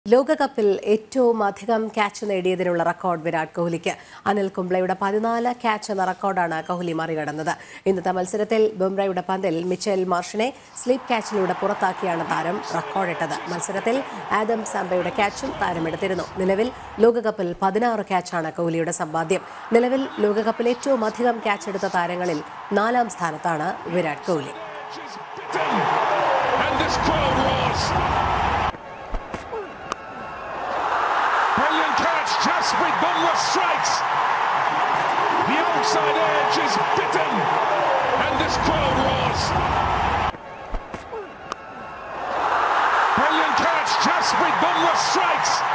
ലോകകപ്പിൽ ഏറ്റവും അധികം ക്യാച്ച് നേടിയതിനുള്ള റെക്കോർഡ് വിരാട് കോഹ്ലിക്ക്. അനിൽ കുംബ്ലെയുടെ 14 ക്യാച്ച് എന്ന റെക്കോർഡാണ് കോഹ്ലി മറികടന്നത്. ഇന്നത്തെ മത്സരത്തിൽ ബുംറയുടെ പന്തിൽ മിച്ചൽ മാർഷിനെ സ്ലീപ്പ് ക്യാച്ചിലൂടെ പുറത്താക്കിയാണ് താരം റെക്കോർഡിട്ടത്. മത്സരത്തിൽ ആദം സാംബയുടെ ക്യാച്ചും താരമെടുത്തിരുന്നു. നിലവിൽ ലോകകപ്പിൽ 16 ക്യാച്ചാണ് കോഹ്ലിയുടെ സമ്പാദ്യം. നിലവിൽ ലോകകപ്പിൽ ഏറ്റവും അധികം ക്യാച്ച് എടുത്ത താരങ്ങളിൽ 4ാം സ്ഥാനത്താണ് Virat Kohli. Brilliant catch, just with Bumrah strikes. The outside edge is bitten, and this crowd roars. Brilliant catch, just with Bumrah strikes.